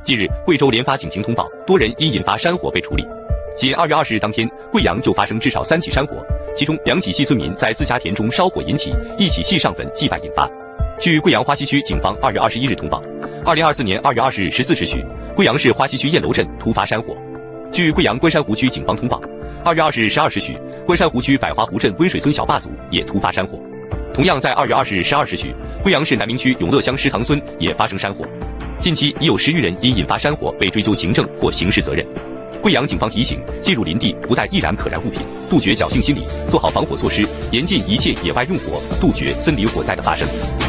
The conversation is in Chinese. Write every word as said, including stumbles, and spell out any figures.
近日，贵州连发警情通报，多人因引发山火被处理。仅二月二十日当天，贵阳就发生至少三起山火，其中两起系村民在自家田中烧火引起，一起系上坟祭拜引发。据贵阳花溪区警方二月二十一日通报，二零二四年二月二十日十四时许，贵阳市花溪区雁楼镇突发山火。据贵阳关山湖区警方通报，二月二十日十二时许，关山湖区百花湖镇温水村小坝组也突发山火。同样在二月二十日十二时许，贵阳市南明区永乐乡石塘村也发生山火。近期已有十余人因引发山火被追究行政或刑事责任。贵阳警方提醒：进入林地不带易燃可燃物品，杜绝侥幸心理，做好防火措施，严禁一切野外用火，杜绝森林火灾的发生。